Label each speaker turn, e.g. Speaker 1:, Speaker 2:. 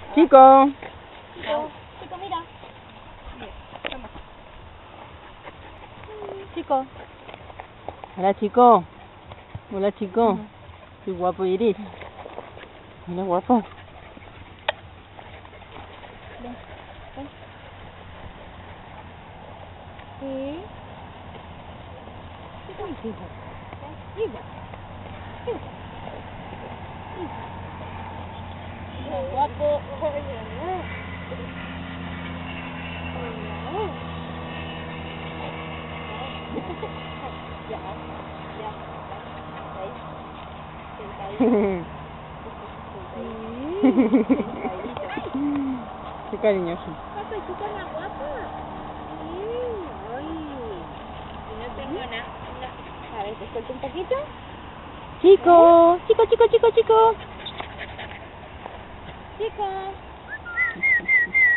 Speaker 1: Chico.
Speaker 2: Chico, mira. Chico.
Speaker 1: Hola, chico. Hola, chico. Qué guapo eres. Mira, guapo.
Speaker 2: Ven, ven. Sí. Chico, chico. Chico. Guapo.
Speaker 1: Qué cariñoso.
Speaker 2: Papá, chica más guapa. Ay. Y no tengo nada. A ver, te suelto un poquito.
Speaker 1: Chico, chico, chico, chico, chico.
Speaker 2: Chico.